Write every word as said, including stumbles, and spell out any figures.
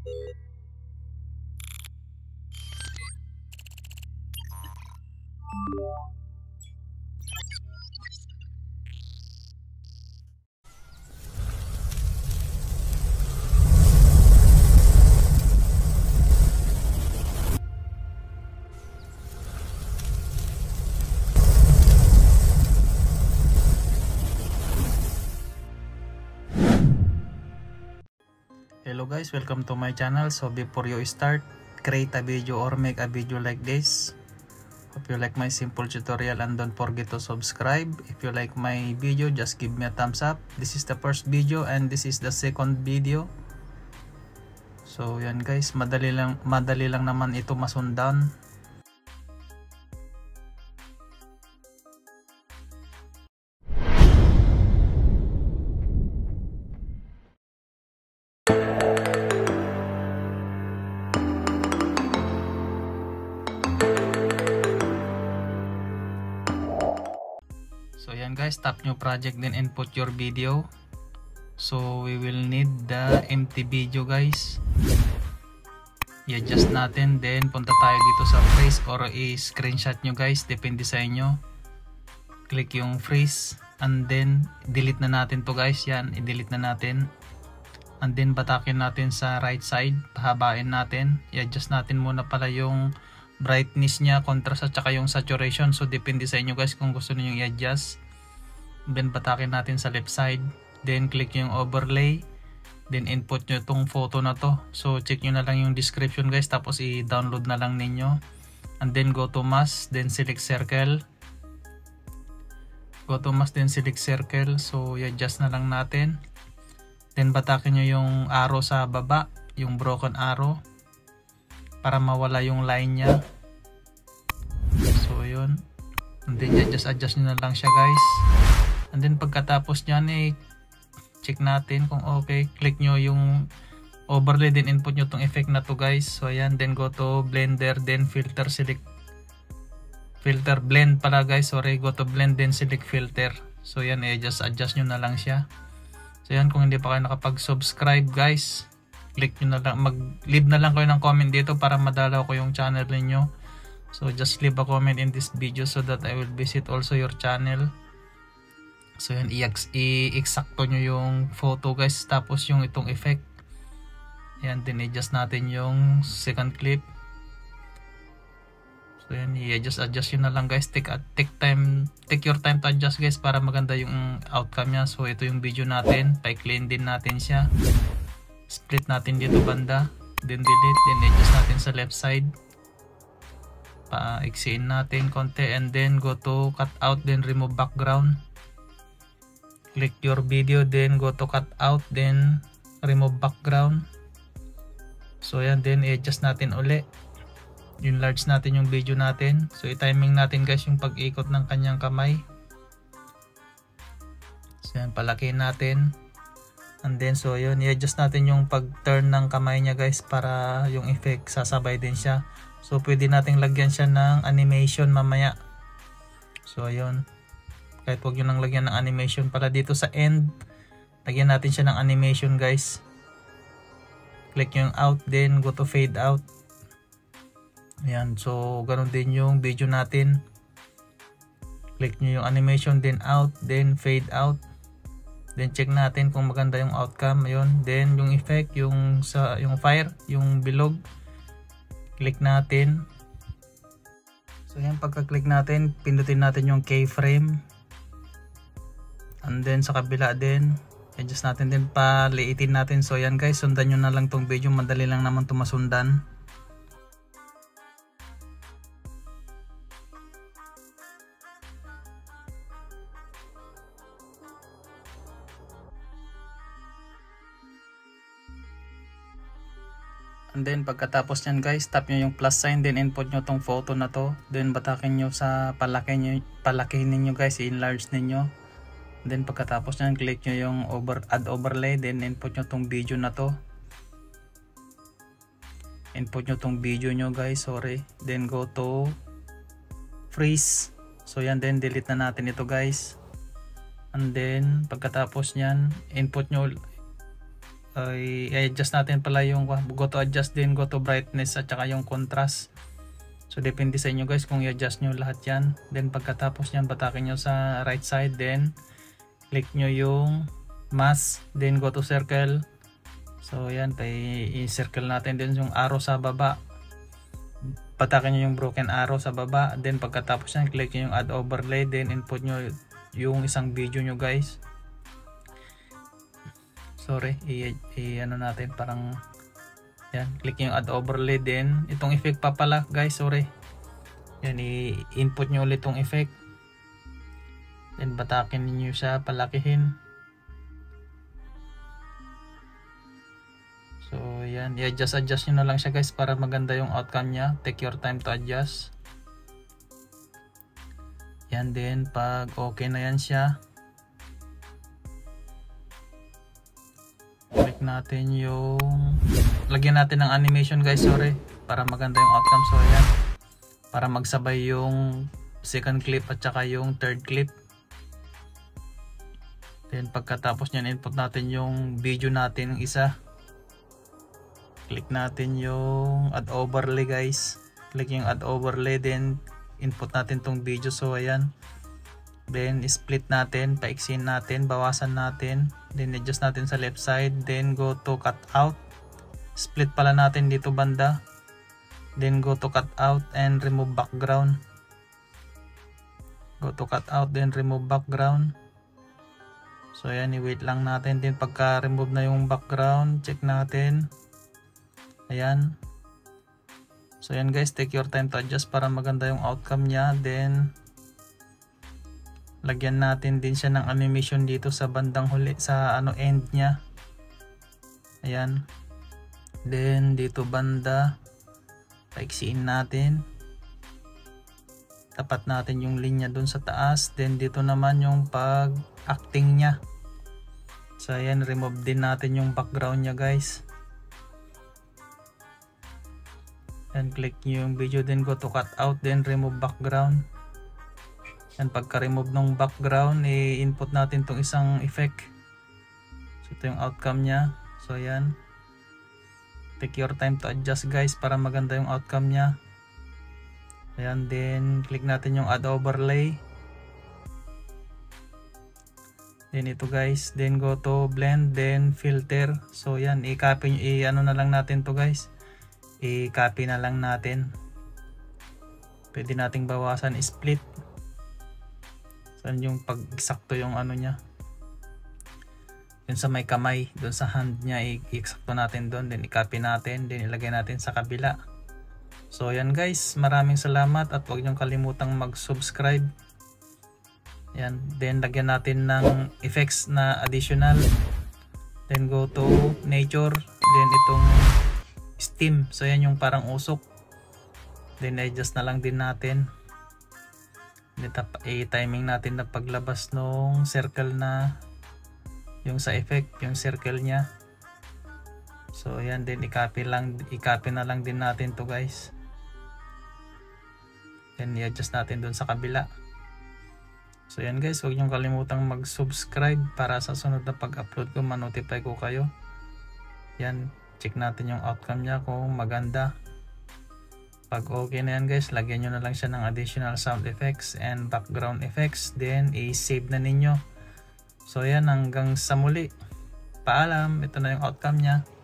Hello guys, welcome to my channel. So before you start, create a video or make a video like this. Hope you like my simple tutorial and don't forget to subscribe. If you like my video, just give me a thumbs up. This is the first video and this is the second video. So yan guys, madali lang, madali lang naman ito masundan. So yan guys, tap new project then input your video. So we will need the empty video guys. I-adjust natin, then punta tayo dito sa freeze or i-screenshot nyo guys, depende sa inyo. Click yung freeze and then delete na natin to guys. Yan, i-delete na natin. And then batakin natin sa right side, pahabain natin. I-adjust natin muna pala yung brightness niya, contrast at saka yung saturation. So depende sa inyo guys kung gusto niyo i-adjust. Then batakin natin sa left side, then click yung overlay, then input nyo itong photo na to. So check nyo na lang yung description guys, tapos i-download na lang ninyo. And then go to mask, then select circle. Go to mask, then select circle. So i-adjust na lang natin. Then batakin nyo yung arrow sa baba, yung broken arrow, para mawala yung line nya. So yun, and then just adjust nyo na lang siya guys. And then pagkatapos nyan eh, check natin kung okay. Click nyo yung overlay, then input nyo tong effect na to guys. So ayan, then go to blender, then filter, select filter, blend pala guys, sorry. Go to blend, then select filter. So yan, eh, just adjust nyo na lang siya. So yan, kung hindi pa kayo nakapag-subscribe guys, click nyo na lang, mag-leave na lang kayo ng comment dito para madalaw ko yung channel ninyo. So just leave a comment in this video so that I will visit also your channel. So yan, i-eksakto nyo yung photo guys, tapos yung itong effect. Yan, din i-adjust natin yung second clip. So yan, i-adjust adjust yun na lang guys. Take, take time, take your time to adjust guys para maganda yung outcome nya. So ito yung video natin, pa-clean din natin siya. Split natin dito banda, then delete, then adjust natin sa left side, pa-iksiin natin konti, and then go to cut out, then remove background. Click your video, then go to cut out, then remove background. So yan, then i-adjust natin uli, enlarge natin yung video natin. So i-timing natin guys yung pag-ikot ng kanyang kamay. So yan, palakihin natin. And then so yun, i-adjust natin yung pag-turn ng kamay niya guys para yung effect sasabay din siya. So pwede nating lagyan siya ng animation mamaya. So ayun, kahit huwag nyo nang lagyan ng animation pala dito sa end, lagyan natin siya ng animation guys. Click yung out, then go to fade out. Ayan, so ganun din yung video natin. Click nyo yung animation, then out, then fade out. Then check natin kung maganda yung outcome. Ayun, then yung effect, yung sa yung fire, yung bilog, click natin. So yan, pagka-click natin, pindutin natin yung keyframe. And then sa kabila din, adjust natin din, paliitin natin. So yan guys, sundan nyo na lang tong video, madali lang naman itong masundan. And then pagkatapos nyan guys, tap nyo yung plus sign, then input nyo tong photo na to. Then batakin nyo sa palaki nyo, palakihin ninyo guys, i-enlarge ninyo. Then pagkatapos nyan, click nyo yung over, add overlay, then input nyo tong video na to. Input nyo tong video nyo guys, sorry. Then go to freeze. So yan, then delete na natin ito guys. And then pagkatapos nyan, input nyo ay i-adjust natin pala yung go to adjust din, go to brightness at saka yung contrast. So depende sa inyo guys kung i-adjust nyo lahat yan. Then pagkatapos nyan, batakin nyo sa right side, then click nyo yung mask, then go to circle. So yan, i-circle natin din yung arrow sa baba. Patakin nyo yung broken arrow sa baba, then pagkatapos nyan, click nyo yung add overlay, then input nyo yung isang video nyo guys. Sorry, i, i ano natin parang yan, click yung add overlay, then itong effect pa pala guys, sorry. Yan, i-input nyo ulit itong effect. Then batakin niyo siya, palakihin. So yan, i-adjust adjust nyo na lang siya guys para maganda yung outcome niya. Take your time to adjust. Yan din, pag okay na yan siya, click natin yung, lagyan natin ng animation guys, sorry, para maganda yung outcome. So ayan, para magsabay yung second clip at saka yung third clip. Then pagkatapos nyan, input natin yung video natin, yung isa. Click natin yung add overlay guys. Click yung add overlay, then input natin tong video. So ayan, then split natin, paiksin natin, bawasan natin, then adjust natin sa left side, then go to cut out. Split pala natin dito banda, then go to cut out and remove background. Go to cut out, then remove background. So ayan, i-wait lang natin, then pagka remove na yung background, check natin. Ayan. So ayan guys, take your time to adjust para maganda yung outcome niya. Then lagyan natin din siya ng animation dito sa bandang huli, sa ano end niya. Ayan. Then dito banda, paiksiin natin. Tapat natin yung linya dun sa taas. Then dito naman yung pag acting niya. So ayan, remove din natin yung background niya guys. And click nyo yung video, then go to cut out, then remove background. And pagka remove ng background, i-input natin tong isang effect. So ito yung outcome niya. So ayan, take your time to adjust guys para maganda yung outcome niya. Ayan, then click natin yung add overlay. Then ito guys, then go to blend, then filter. So yan, i-copy, i-ano na lang natin to guys, i-copy na lang natin. Pwede nating bawasan, split. Saan yung pag-eksakto yung ano niya, yun sa may kamay, doon sa hand niya, i-eksakto natin doon, then i-copy natin, then ilagay natin sa kabila. So yan guys, maraming salamat at huwag niyong kalimutang mag-subscribe. Yan, then lagyan natin ng effects na additional, then go to nature, then itong steam. So yan yung parang usok, then adjust na lang din natin. I-timing natin na paglabas nung circle na yung sa effect, yung circle nya. So yan din, i-copy lang, i-copy na lang din natin to guys. Then i-adjust natin dun sa kabila. So yan guys, huwag niyong kalimutang mag-subscribe para sa sunod na pag-upload ko, ma-notify ko kayo. Yan, check natin yung outcome nya kung maganda. Pag okay na yan guys, lagyan nyo na lang siya ng additional sound effects and background effects, then i-save na ninyo. So yan, hanggang sa muli. Paalam, ito na yung outcome nya.